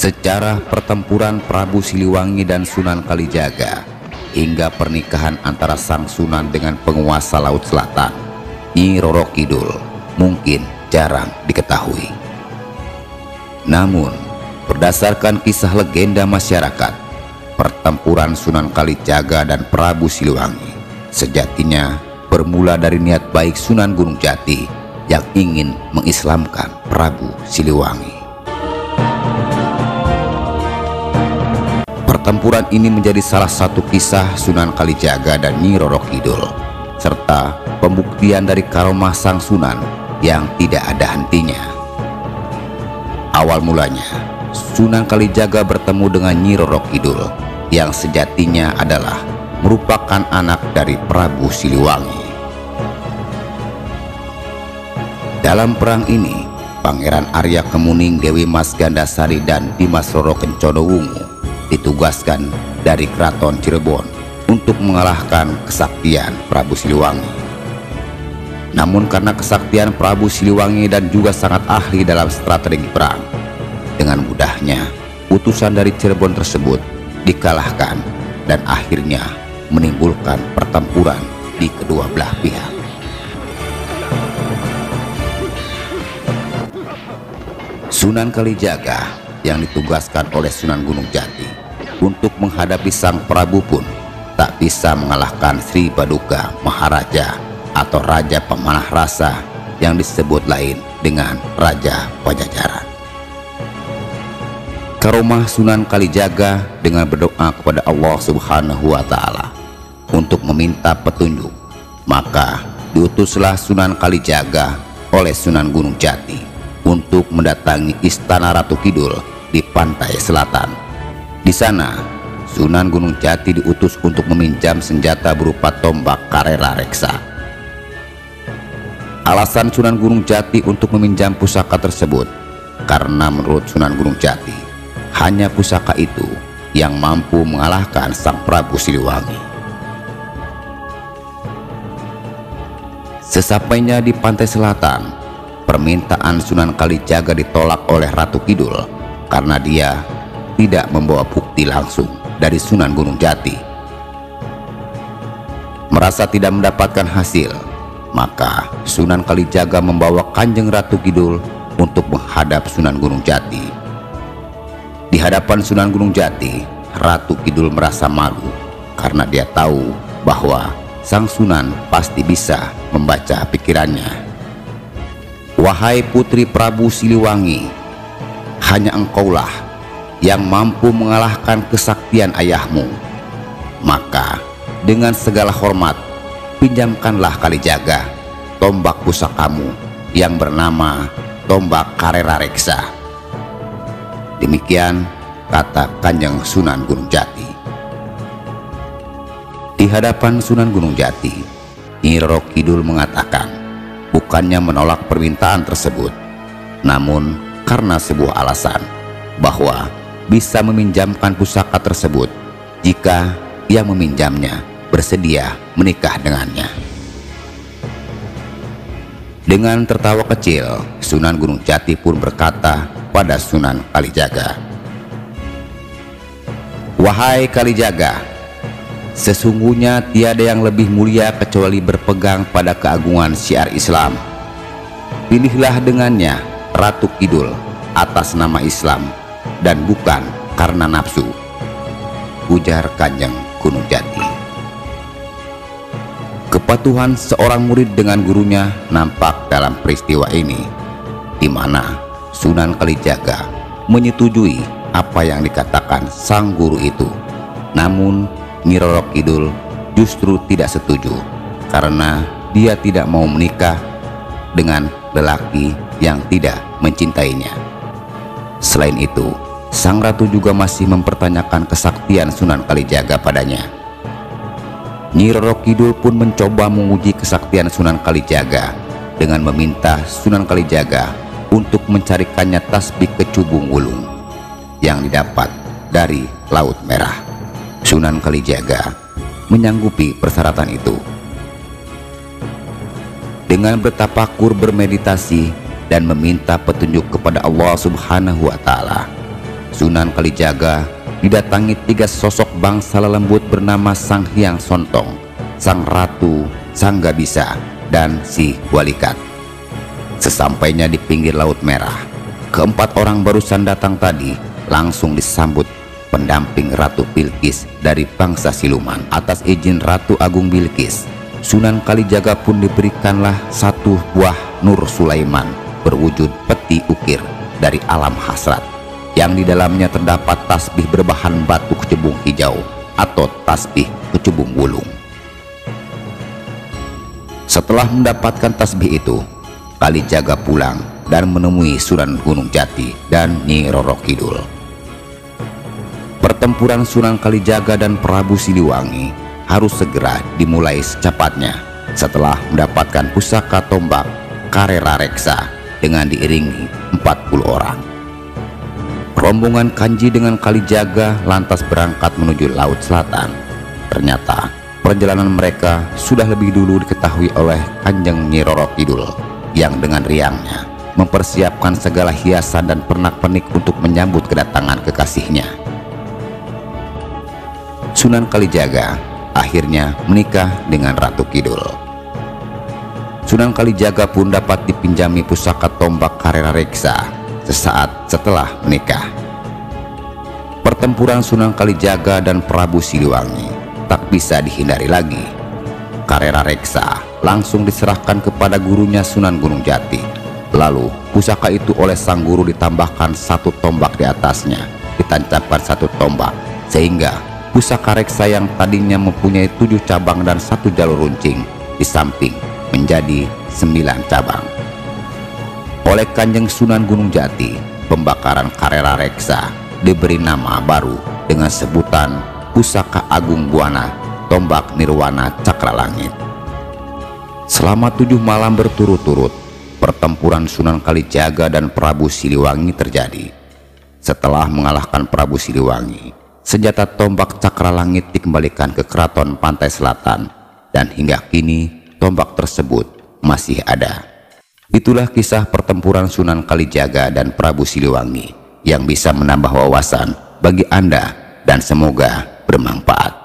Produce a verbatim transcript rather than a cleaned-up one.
Sejarah pertempuran Prabu Siliwangi dan Sunan Kalijaga hingga pernikahan antara sang Sunan dengan penguasa Laut Selatan, Nyi Roro Kidul, mungkin jarang diketahui. Namun, berdasarkan kisah legenda masyarakat, pertempuran Sunan Kalijaga dan Prabu Siliwangi sejatinya bermula dari niat baik Sunan Gunung Jati yang ingin mengislamkan Prabu Siliwangi. Pertempuran ini menjadi salah satu kisah Sunan Kalijaga dan Nyi Roro Kidul, serta pembuktian dari karomah sang Sunan yang tidak ada hentinya. Awal mulanya, Sunan Kalijaga bertemu dengan Nyi Roro Kidul yang sejatinya adalah merupakan anak dari Prabu Siliwangi. Dalam perang ini, Pangeran Arya Kemuning, Dewi Mas Gandasari, dan Dimas Roro Kencana Wungu ditugaskan dari Keraton Cirebon untuk mengalahkan kesaktian Prabu Siliwangi. Namun karena kesaktian Prabu Siliwangi dan juga sangat ahli dalam strategi perang, dengan mudahnya utusan dari Cirebon tersebut dikalahkan dan akhirnya menimbulkan pertempuran di kedua belah pihak. Sunan Kalijaga yang ditugaskan oleh Sunan Gunung Jati untuk menghadapi sang Prabu pun tak bisa mengalahkan Sri Paduka Maharaja atau Raja Pemanah Rasa yang disebut lain dengan Raja Pajajaran. Karomah Sunan Kalijaga dengan berdoa kepada Allah Subhanahu wa Ta'ala untuk meminta petunjuk, maka diutuslah Sunan Kalijaga oleh Sunan Gunung Jati untuk mendatangi istana Ratu Kidul di pantai selatan. Di sana, Sunan Gunung Jati diutus untuk meminjam senjata berupa tombak Karera Reksa. Alasan Sunan Gunung Jati untuk meminjam pusaka tersebut karena menurut Sunan Gunung Jati, hanya pusaka itu yang mampu mengalahkan sang Prabu Siliwangi. Sesampainya di pantai selatan, permintaan Sunan Kalijaga ditolak oleh Ratu Kidul karena dia tidak membawa bukti langsung dari Sunan Gunung Jati. Merasa tidak mendapatkan hasil, maka Sunan Kalijaga membawa Kanjeng Ratu Kidul untuk menghadap Sunan Gunung Jati. Di hadapan Sunan Gunung Jati, Ratu Kidul merasa malu karena dia tahu bahwa sang Sunan pasti bisa membaca pikirannya. "Wahai putri Prabu Siliwangi, hanya engkaulah yang mampu mengalahkan kesaktian ayahmu. Maka dengan segala hormat, pinjamkanlah Kalijaga tombak pusakamu yang bernama tombak Karera Reksa." Demikian kata Kanjeng Sunan Gunung Jati. Di hadapan Sunan Gunung Jati, Nyi Roro Kidul mengatakan bukannya menolak permintaan tersebut, namun karena sebuah alasan bahwa bisa meminjamkan pusaka tersebut jika yang meminjamnya bersedia menikah dengannya. Dengan tertawa kecil, Sunan Gunung Jati pun berkata pada Sunan Kalijaga, "Wahai Kalijaga, sesungguhnya tiada yang lebih mulia kecuali berpegang pada keagungan syiar Islam. Pilihlah dengannya Ratu Kidul atas nama Islam dan bukan karena nafsu," ujar Kanjeng Gunung Jati. Kepatuhan seorang murid dengan gurunya nampak dalam peristiwa ini, di mana Sunan Kalijaga menyetujui apa yang dikatakan sang guru itu. Namun Nyi Roro Kidul justru tidak setuju karena dia tidak mau menikah dengan lelaki yang tidak mencintainya. Selain itu, sang ratu juga masih mempertanyakan kesaktian Sunan Kalijaga padanya. Nyi Roro Kidul pun mencoba menguji kesaktian Sunan Kalijaga dengan meminta Sunan Kalijaga untuk mencarikannya tasbih kecubung wulung yang didapat dari Laut Merah. Sunan Kalijaga menyanggupi persyaratan itu. Dengan bertapakur, bermeditasi, dan meminta petunjuk kepada Allah Subhanahu wa Ta'ala, Sunan Kalijaga didatangi tiga sosok bangsa lelembut bernama Sang Hyang Sontong, Sang Ratu, Sang Gabisa, dan si Walikat. Sesampainya di pinggir Laut Merah, keempat orang barusan datang tadi langsung disambut pendamping Ratu Bilqis dari bangsa siluman. Atas izin Ratu Agung Bilqis, Sunan Kalijaga pun diberikanlah satu buah Nur Sulaiman berwujud peti ukir dari alam hasrat, yang di dalamnya terdapat tasbih berbahan batu kecubung hijau atau tasbih kecubung wulung. Setelah mendapatkan tasbih itu, Kalijaga pulang dan menemui Sunan Gunung Jati dan Nyi Roro Kidul. Pertempuran Sunan Kalijaga dan Prabu Siliwangi harus segera dimulai secepatnya setelah mendapatkan pusaka tombak Karerareksa dengan diiringi empat puluh orang. Rombongan Kanji dengan Kalijaga lantas berangkat menuju Laut Selatan. Ternyata perjalanan mereka sudah lebih dulu diketahui oleh Kanjeng Nyi Roro Kidul yang dengan riangnya mempersiapkan segala hiasan dan pernak-pernik untuk menyambut kedatangan kekasihnya. Sunan Kalijaga akhirnya menikah dengan Ratu Kidul. Sunan Kalijaga pun dapat dipinjami pusaka tombak Karerareksa sesaat setelah menikah. Pertempuran Sunan Kalijaga dan Prabu Siliwangi tak bisa dihindari lagi. Karerareksa langsung diserahkan kepada gurunya Sunan Gunung Jati. Lalu pusaka itu oleh sang guru ditambahkan satu tombak di atasnya, ditancapkan satu tombak, sehingga pusaka reksa yang tadinya mempunyai tujuh cabang dan satu jalur runcing di samping menjadi sembilan cabang. Oleh Kanjeng Sunan Gunung Jati, pembakaran Karerareksa diberi nama baru dengan sebutan Pusaka Agung Buana Tombak Nirwana Cakra Langit. Selama tujuh malam berturut-turut, pertempuran Sunan Kalijaga dan Prabu Siliwangi terjadi. Setelah mengalahkan Prabu Siliwangi, senjata tombak Cakra Langit dikembalikan ke Keraton Pantai Selatan, dan hingga kini tombak tersebut masih ada. Itulah kisah pertempuran Sunan Kalijaga dan Prabu Siliwangi yang bisa menambah wawasan bagi Anda dan semoga bermanfaat.